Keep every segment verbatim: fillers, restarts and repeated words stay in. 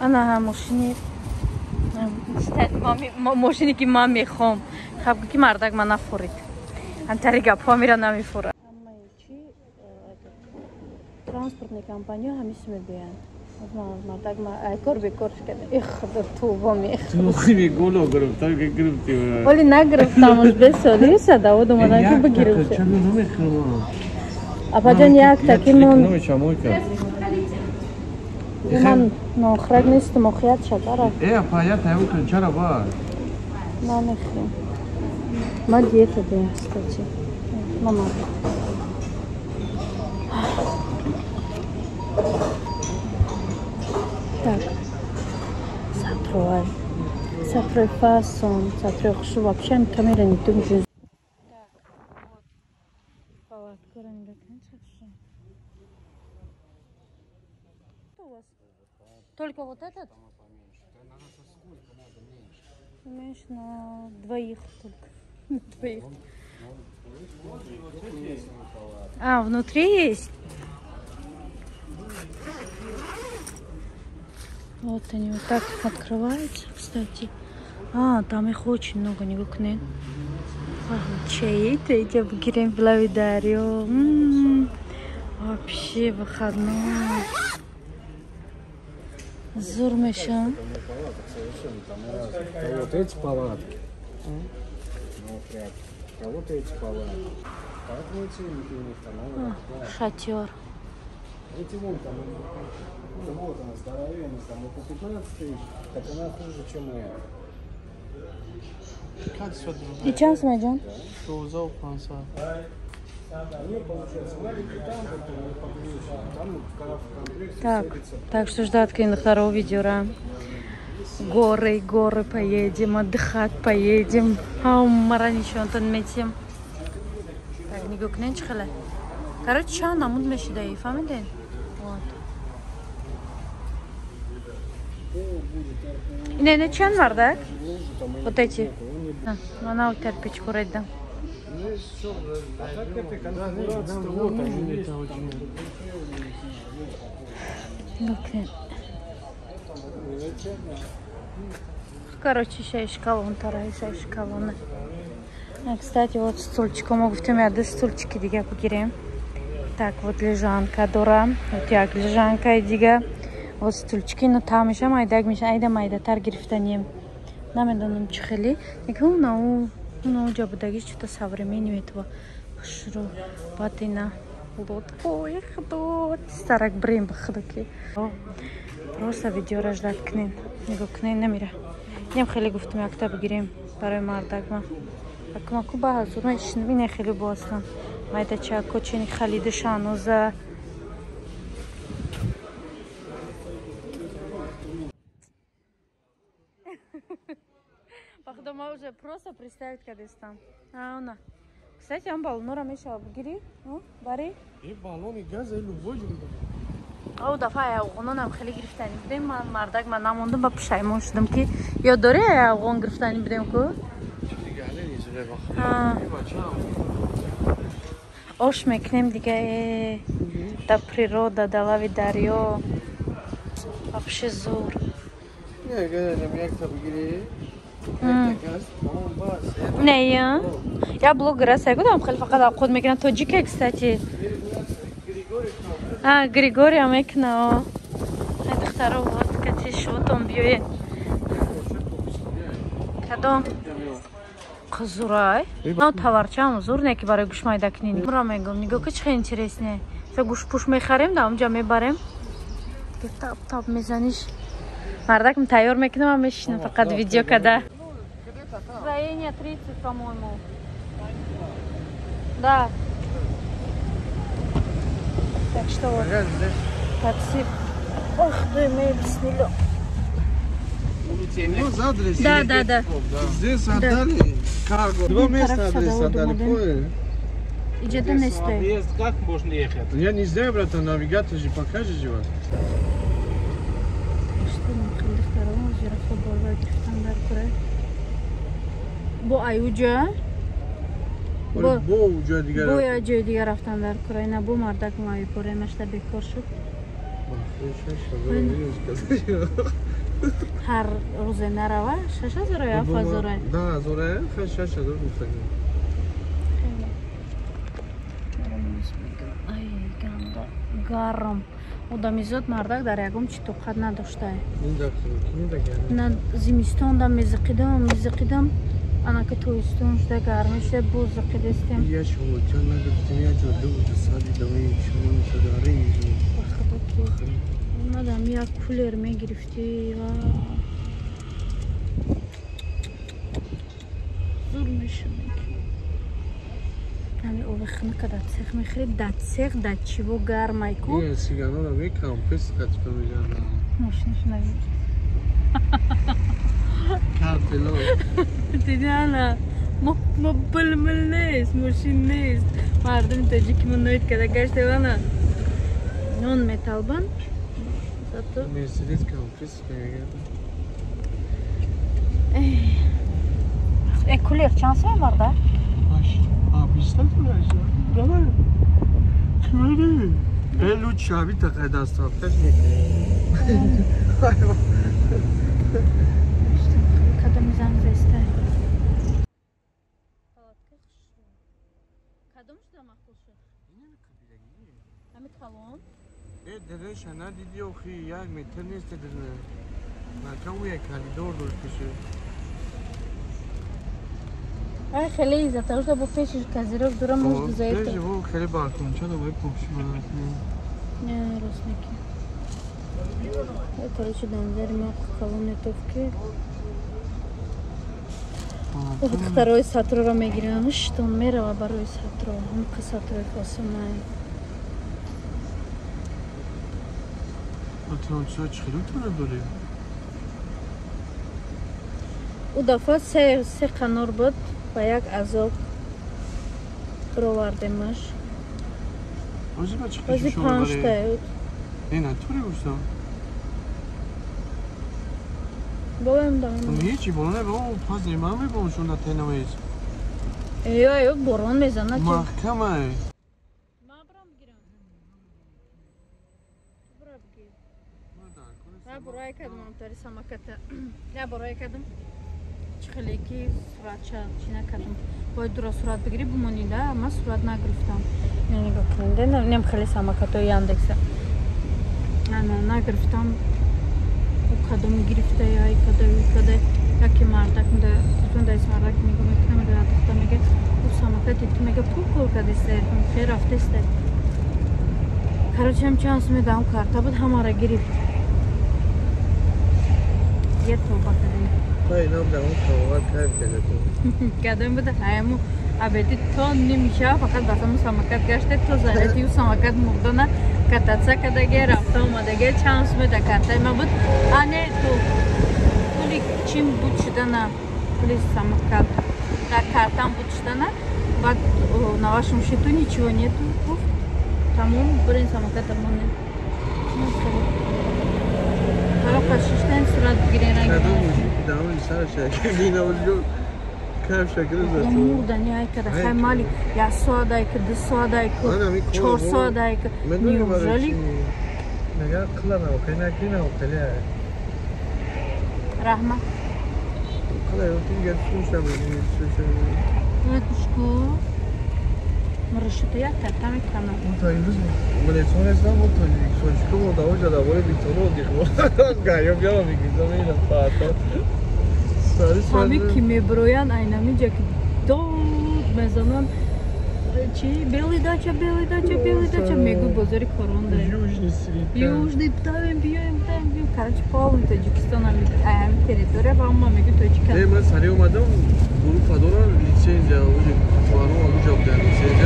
انا ماشینی ماشینی که من میخوام خب که مردک من نخورید انتری گپ ها میره نمیفوره اما چی ترانسپورتنی کمپانیا همیشه میگوین مردک من کار بکارش کنه ای خدا تو با میخوام تو خیلی گلو گرفتم که گرفتی ولی نگرفتمش به سالی شده و اومدن که بگیرم چرا نمیخوام اپا جان یک تکیمون نمیشم من ناخرک نیست موقعیت شده ای پایت همون کن چرا با نمیخوام ما دیت دیم استاچی ماما так сатровай сатрой фасон сатрой хушу вообще камера не тум жизнь так вот палатка рынка конечно что у вас только вот этот меньше на двоих только на двоих а внутри есть вот они вот так открываются, кстати. А, там их очень много, не гукнет. Чай, третья бгирем благодарю. Вообще выходной. Зурмеша. Вот эти палатки. Вот эти палатки. Шатер. Эти вон там, вот она здоровенная, там по пятнадцать тысяч, так она хуже, чем эта. Как все другое? И чем смойдем? Что узел франца? Они, получается, маленький там, там в комплекте. Так, так что ждать к второго видео. Горы, горы поедем, отдыхать поедем. А умара ничего там метим. Так, не гукнен чхала. Короче, что нам муд меши дай, фамилия? Вот. Не, не чан var да? Вот эти. Она у тебя печку рейда. Короче, еще шкалон, вторая еще шкалон. Кстати, вот стульчика могу в теме, да стульчики дига погирем. Так, вот лежанка, дора. Вот як лежанка и дига. Вот стульчики, но там еще майдаг миша, айда майда тар грифтанем. Намедонум чхели. Никому на у, на у джабудаги что-то современное этого. Шру, патина, лодку, я ходу, старак брим бахдаки. Просто видео рождать книн, него книн не мира. Нем хели гуфтум як та бгирем, барай мардагма. Акма куба зурма ишн вине хели бослан. Майда ча кочини халиды шануза. Походу, мы уже просто представить, когда там. А, она. Кстати, он баллон, но рамеша обгири, ну, бари. И баллон и газ, и любой же. او دفعه افغانان هم خیلی گرفتنی بدیم من مردک من نموندم با پشیمون شدم که یا داره افغان گرفتنی بدیم که آش میکنیم دیگه در природа در لای دریا вообще زور نه گفتم یک تا بگیری نه یا یا بلوگر است گفتم خیلی فقط خود میکنن تاجیکه کستاتی آه گریگوری هم میکنه دختره بود که چی شد هم بیایه کدام قزورای نه تورچه هم زور نه که برای گوش مایده کنین برای میگم نگاه که چه اینترسنه تو گوش پوش میخریم در اونجا میبریم که تاب تاب میزنیش مردکم تیار میکنم هم میشنم فقط ویدیو کده строение тридцать, по-моему. Да. Так что вот. Такси. Ох, ты, мы бисмилля. Ну, адрес. Да, да, да. Здесь отдали карго. Два места адрес отдали. Идет на место. Объезд как можно ехать? Я не знаю, брат, навигатор же покажет его. Bu ay uca. Bu bu uca diğer. Bu ya diğer raftan dar kurayna bu mardak mavi pore meşte bekor şut. هر روز نروه شش هزار یا هفت هزار؟ نه هزاره خیلی شش هزار میخواییم. ای گنده گرم одамизод мардак дар ягон чӣ тоқат надоштае на зимистон да мезиқидам мезиқидам анака тоистон шуда гарми шуда боз зиқидистем омадам як кулер мегирифти ва зур мешунек ами овехна ка дат сех мехри дат сех дат чиво гармай ку я сигано да мекам пес качка мегана машина шунави картело тидана мо мо булмул нест машин нест мардум таҷики моноид када гаштавана нон металбан зато мерседес кам пес мегана э кулер чанс мемарда بیشتر تو نشد داره کمره الو چابی تا قد از تافتش میکنه کدام میزن زسته کدامش دا مخصوص شد همه کلون ای درش نه دیدی اوخی یک متر نیست درنه نکم او یک کلیدور دور کشه ай хеле иззатарушда бо пешиш казиров дура муж гузоифта пеши бо хеле балконча да бой помшиманат не ростники короче дамзари ма колонетовки второй сатроро мегирам что он мерава барои сатро мука сатрои фосумай атронча чихилутона дори у дафа се се қанор буд ба як азоб провардемаш ози ба чихи ози панҷтаюд е натури гуфтам бовем дам ҳечи болоне бо пас нема мебошон да тенамез эё эё борон мезана чи маҳкамай мабрам гирам бра бигир я бурай кадам амтари самаката я бурай кадам чихелеки суратча чӣ накардам бояд дура сурат бигирӣ бимонӣ да ман сурат нагирифтам нигоҳ кунда нем хеле самакатои яндекса нагирифтам кадом гирифта яй кадаи кадай яке мардак муда зундаис мардак нигоҳ мекунам мега духта мега у самакати ту мега пул кор кадисе хе рафтесте короче ҳамчанс медам карта буд ҳамара гирифт е тоба кадай ай нам да он кавар кайф кардем кадом буда ҳаяму абеди то нимша фақат басаму самакат гаште то зарати у самакат мурдана катаца кадаге рафта омадаге чанс меда карта ма буд ане ту пули чим буд шудана пули самакат да картам буд шудана баъд навашум шиту ничего нету гуфт тамом бирин самаката моне ҳаро кашиштен сурат бигирен Дамы сарашак бинавлю кайфшакры зато мурдани ай када хай мали я соадай ки ду соадай ки чор соадай ки неужели мега қилана оқинакина оқиле раҳмат қилай отин гапшуншам ветушку мршуто як карта мекана то имрӯз милисонестам то сончико модава ҷадавои битоно дихмо гаё бяро мегизам ина фаато ҳами ки меброян айнамиҷа ки дод мезанан чи бели дача бели дача бели дача мегӯ бозори коронда южный свита южный давем биёем давем биёем короче полный тоҷикистон ами территория ва ма мегӯ тоҷика е ман сари омадам группа дорам лицензия уҷи фаро уҷа будан лицензия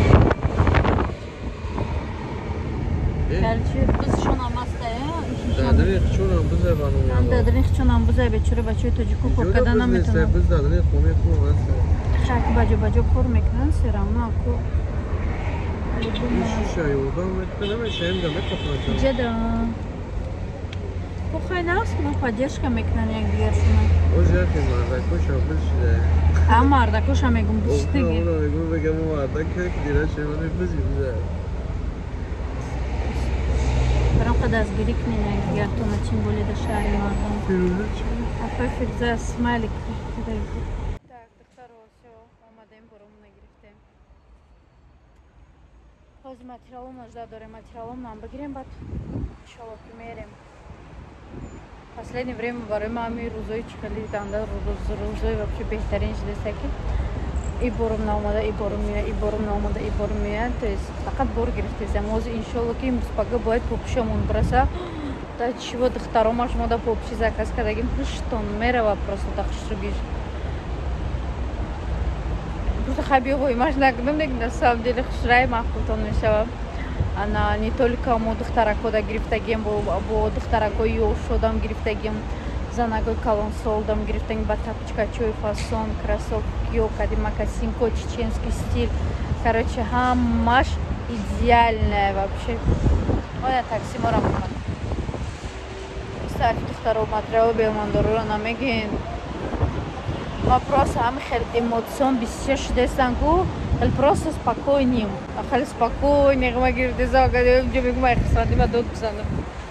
короче бизшонам аста дадани хичонам бизай бану дадани хичонам бизай бечора бачаи тоҷику кор кардан наметавонам биз дадани хоне кор аста шак баҷо баҷо кор мекунан серамнаку шишаи одам метавонам шаем да метавонам ҷада похай наст мо поддержка мекунан якдигаршона оз яке мардакоша билшида а мардакоша мегум биштиги оно мегум мегам мардака дира шемани бизи биза барам دستگیری کنین اگر تو نتیم بولی در شهر مردم فیروزه چی؟ افر فیروزه اسمالی کده بود tak دختر واسه آمدیم برام نگرفتیم باز ماتریالم نجده داره ماتریالم нам بگیریم بعد انشالله که میریم последнее время برای маме روزای چخلی دانده روز روزای вообще بهترین جلسه که ای برام نامده ای برام میاد ای برام نامده ای برام میاد то есть فقط بور گرفتیم موز انشالله که امروز پگاه باید پوپشمون برسه да чего доктором аж мода попчи заказ кардагим что мерава просто так шугиш просто хабиовой маш нагдам дег на самом деле хшрай махутон мешава она не только мо докторако да грифтагим бо бо докторако ё шодам грифтагим за ногой калон солдам грифтагим ба тапочка чой фасон кроссовки ё кадимакасинко чеченский стиль короче хамаш идеальная вообще ой такси морам кстати второй материал белмандору намегин вопрос ам хел эмоцион бисер шдестан ку хел просто спокойним хел спокойный гмагир дезага где гмай хсади ма дот бзанам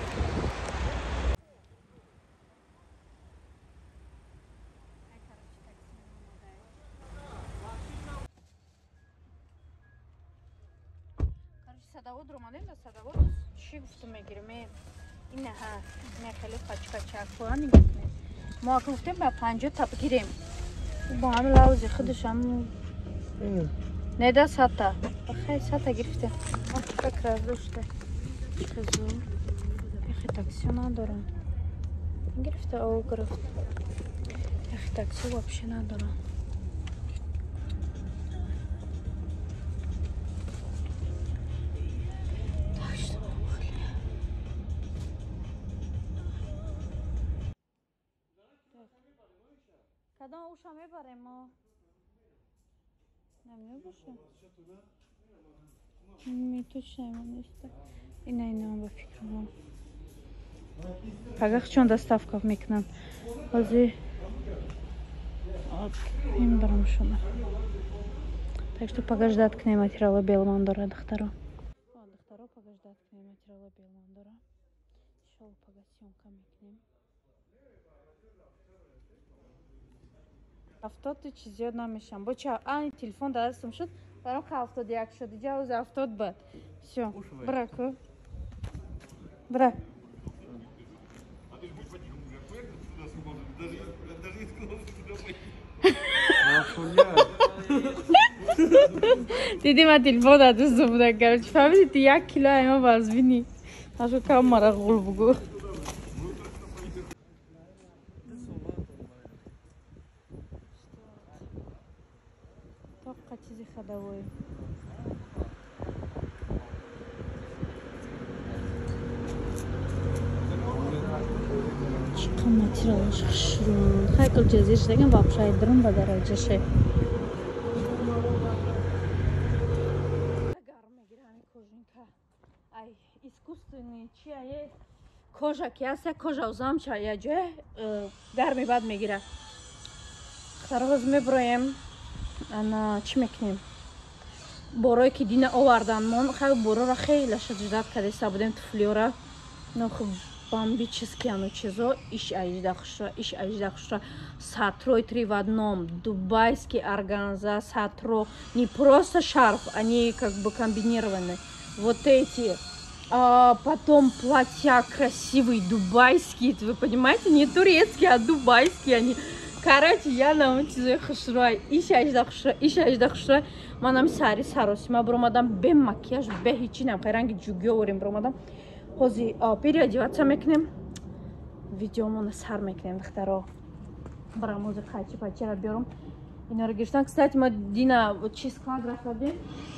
короче садовод романен да садовод чӣ гуфту мегирем این ها میخلی خاچ خاچ ما گفتیم با پنجاه تا بگیریم با همه لوازی خودش هم نده ساتا خیلی ساتا گرفته فکر از روشته خزو خیلی تاکسی ندارم گرفته او گرفت خیلی تاکسی вообще ندارم کدام اوشا میبریم ما نمیده باشه میتوشم نیسته اینا اینا هم با فکرم پگه چون دستافکا میکنن بازی این برام شما так что пока ждать к ней материала белмандора доктору доктору пока ждать к ней материала белмандора шел пока съемками к ним هفتاد چیز زیاد نمیشم با چه این تلفن دستم شد برام هفتاد یک شد جاوز هفتاد بعد все брако бра دیدی من تلفن دستم بودم короче فهمیدی یک کیلو ایما وزنی اشو کم مرا غول بگو چیزی خداوی چقدر ماتریالش شروع خیلی چیزیش دیگه вообще درون به درجه شه گرم میگیره همین کожинка ای искусственный چیه کожа که هست کожа узам چه جه گرمی بعد میگیره خرابز میبرایم انا چی میکنیم برای که دینه آوردن من خیلی برای را خیلی شدت کردیم بودیم طفلیورا نه خب бомби ческиано чизо иш аждахша иш аждахша сатро три в одном дубайский органза сатро не просто шарф они как бы комбинированы вот эти а потом платья красивые дубайские вы понимаете не турецкие а дубайские они короче я научилась хшрай иш аждахша иш аждахша манам сари сароси ма бромадам бе макияж бе хичи нам ранги ҷугёворим бромадам ҳозир переодеваться мекунем видеомона сар мекунем духтаро барам ҳозир қайчи пайчиро биёрам инҳоро гирифтам кстати ма дина чи склад рафтадем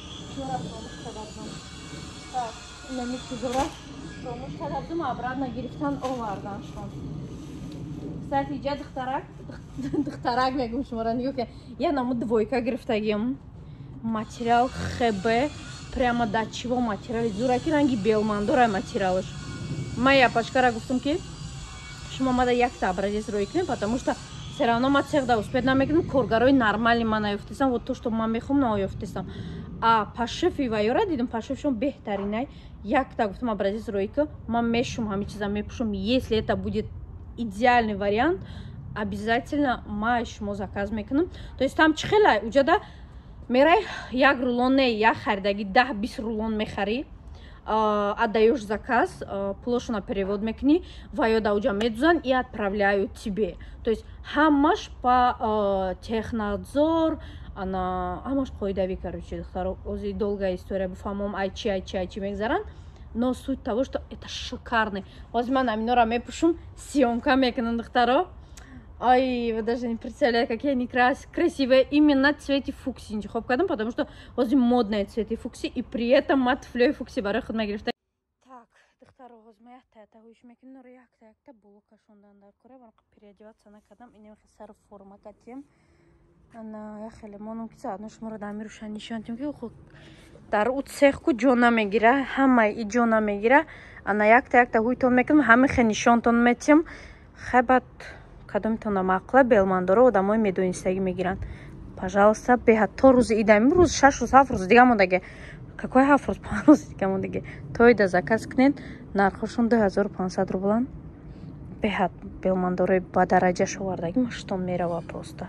инами чизора фромӯш кардам обратно гирифтан оварданшон кстати иҷа духтарак духтарак мегум шуморо нигоҳ кунед я намо двойка гирифтагим материал хб прямо до чего материал зураки ранги белмандора материалш ма я пачкара гуфтам ки шумо мада якта образец рӯй кунем потому что все равно ма цеғда успед намекунам коргарои нормали ма наёфтесам вот то что ма мехом наёфтесам а пашефи вайора дидам пашефшон беҳтаринай якта гуфтам абразис ройка ма мешум ҳами чиза мепушам если это будет идеальный вариант обязательно ма шумо заказ мекунам то есть там чӣ хелай уҷада мерай як рулоне як харидаги даҳ бист рулон мехари отдаешь заказ, плошно перевод мекни, вайода уджа медузан и отправляют тебе. То есть хамаш по технадзор, она хамаш қоидави, короче, дохтаро, ози долгая история, буфамом айчи, айчи, айчи мегзаран, но суть того, что это шикарный. Возьман аминора мепушум, съемка мекнан, дохтаро. Ай, вы даже не представляете, какие они крас красивые. Именно цвете фукси интихоб кадам, потому что возле модные цветы фукси, и при этом мат флёй фукси барахат магрифта. Так, дохтаро возьмя это уж мекину реакция, это было кашундан дар куре, вон переодеваться на кадам и не сар форма катем. Она я хеле моном кица, одно шмура да мируша нишан тем ки хо дар у цехку ҷона мегира, ҳамаи и ҷона мегира. Она якта якта ҳуйтон мекунам, ҳами хе нишонтон метем. Хабат кадомтона мақла белмандоро одамои медонистагӣ мегиранд. Пожалуйста, беҳад то рӯзи ида имрӯз шаш рӯз ҳафт рӯз дига мондаги. Какой ҳафт рӯз панҷ рӯз дига мондаги. То ида заказ кунед, нархошон ду ҳазору панҷсад рублан. Беҳад белмандорои ба дараҷаш овардаги маштон мерава просто.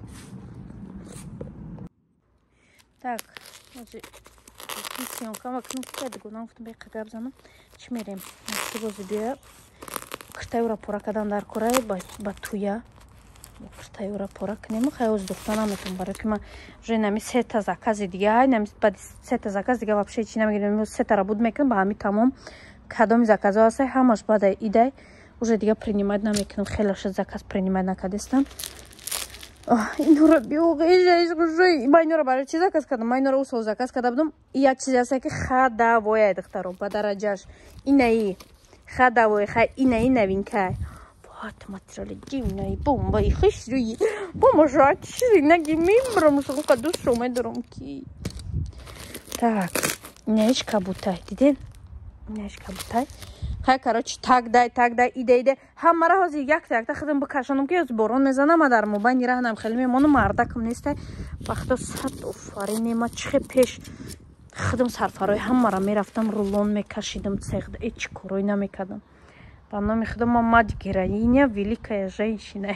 Так, ози съёмка макнум кида дигунам гуфтам бе қагаб занам. Чӣ мерем? Сигози бия киртаюра пора кадан дар кура ба туя киртаюра пора кунем хаёз духта наметон барои ки ман уже нами сета закази дига ай нами баъди сета заказ дига вообще чӣ намегирем сетара буд мекунам ба ҳами тамом кадоми заказо ҳастай ҳамаш баъда идай уже дига принимать намекунам хелаша заказ принимать накардистам инора биоғежаиш гӯшои ман инора барои чӣ заказ кардам ман инора усол заказ карда будам як чизе ҳастай ки хадавояй духтаро ба дараҷаш инаи хадавои хай инаи новинкай вот материали дивной бомбой хишри бомбажа чизи наги мимрам шука душу медром ки так неш кабутай диден неш кабутай хай короче так дай так дай иде иде ҳамара ҳозир якта якта хидам бикашонам ки ёз борон мезанам дар мобайни раҳнам хеле мемонам мардакам нестай вақто сад офарин ма чихе пеш хидам сарфарои ҳамара мерафтам рулон мекашидам цехда эч корой намекардам ба номи худам ма мад героиня великая женщина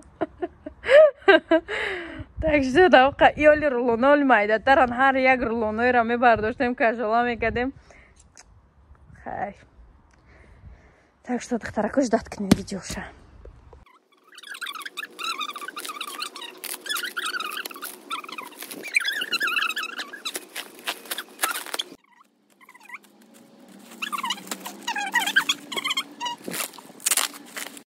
так что давқа иёли рулоноли майдатаран ҳар як рулоноиро мебардоштем кажола мекардем хай так что духтаракош дат кунем видеоша